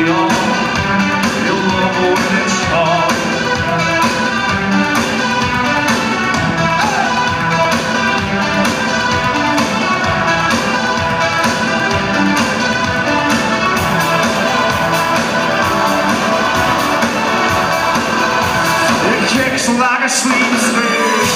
on. You'll know when it's on. It kicks like a sleep snake.